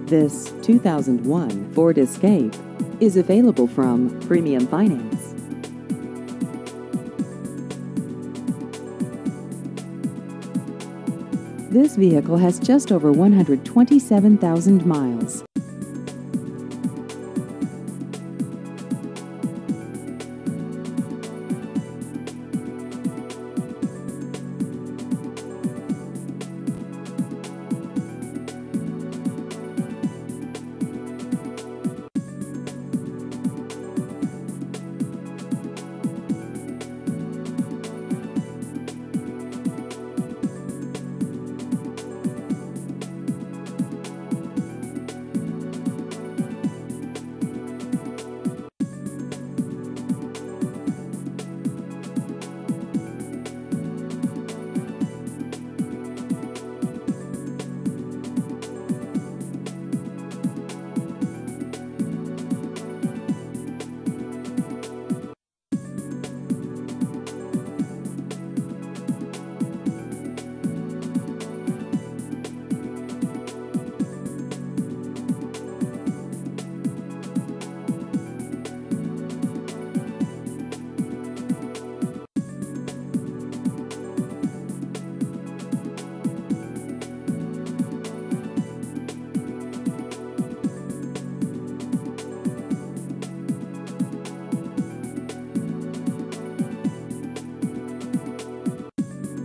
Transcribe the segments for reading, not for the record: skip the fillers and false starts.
This 2001 Ford Escape is available from Premium Finance. This vehicle has just over 127,000 miles.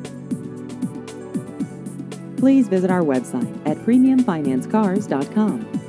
Please visit our website at premiumfinancecars.com.